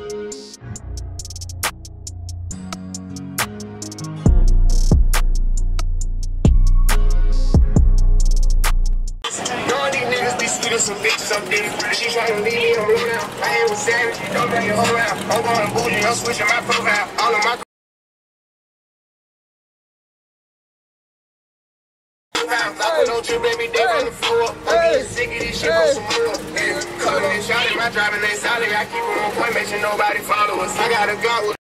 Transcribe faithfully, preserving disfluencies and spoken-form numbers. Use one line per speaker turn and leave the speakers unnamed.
Some bitches up there, she tryna leave me, I'm rolling out. My hand was savage, don't bring your whole round. I'm going bougie, I'm switching my profile. All of my I put no trip every day on the floor. I'm getting sick of this shit for some more. Coming in shot my driving ain't solid. I keep them on point, make sure nobody follow us. I got a gun with